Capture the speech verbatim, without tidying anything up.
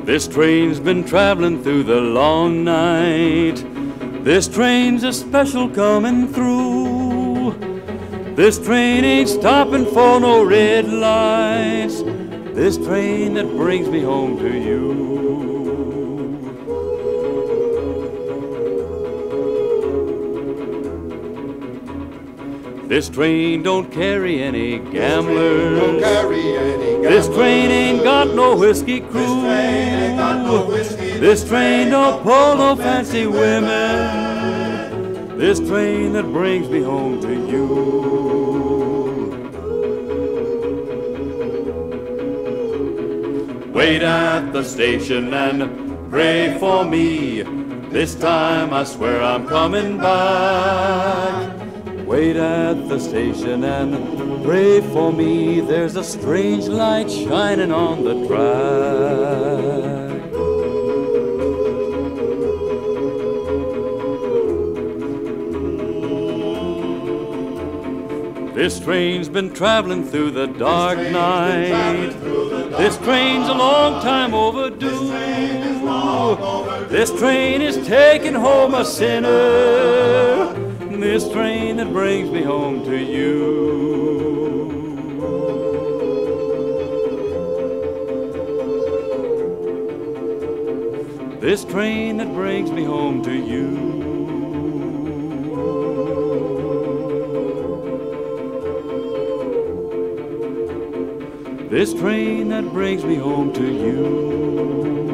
This train's been traveling through the long night. This train's a special coming through. This train ain't stopping for no red lights. This train that brings me home to you. This train don't carry any gamblers. Don't carry any gamblers. This train ain't got no whiskey crew. This train ain't got no whiskey. This train don't pull no fancy women. This train that brings me home to you. Wait at the station and pray for me. This time I swear I'm coming back. Wait at the station and pray for me. There's a strange light shining on the track. This train's been traveling through the dark night. This train's a long time overdue. This train is taking home a sinner. This train that brings me home to you. This train that brings me home to you. This train that brings me home to you.